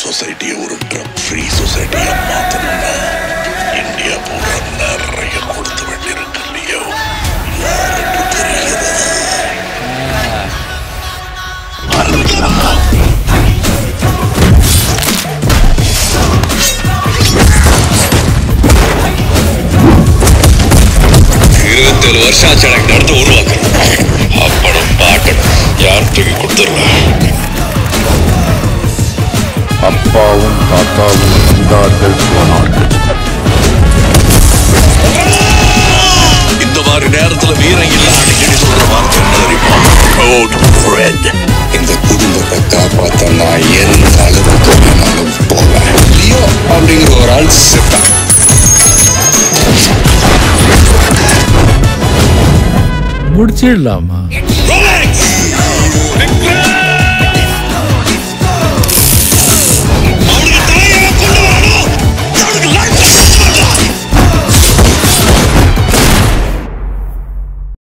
சொசைட்டியை ஒரு drug free சொசைட்டியா மாத்தணும்னா இந்தியா பூரா நிறைய கொடுத்து வேண்டியிருக்கு இல்லையோ? யாருக்கு தெரியுது? ஆரம்பிக்கலாமா? 27 வருஷம் ஆச்சு எனக்கு நடந்து உருவாக்கணும். அப்படம் பாக்கணும் யார்கிட்ட கொடுத்துடலாம். அப்பாவும் தாத்தாவும் இருந்தார்கள் போனார்கள். இந்த மாதிரி நேரத்துல வீரங்கெல்லாம் அடிக்கடி சொல்ற வார்த்தை என்ன தெரியுமா? இந்த குடும்பத்தை காப்பாத்த நான் எந்த அளவுக்கு வேணாலும் போவேன். லியோ அப்படிங்கிற ஒரு ஆள் செத்தான். முடிச்சிடலாமா?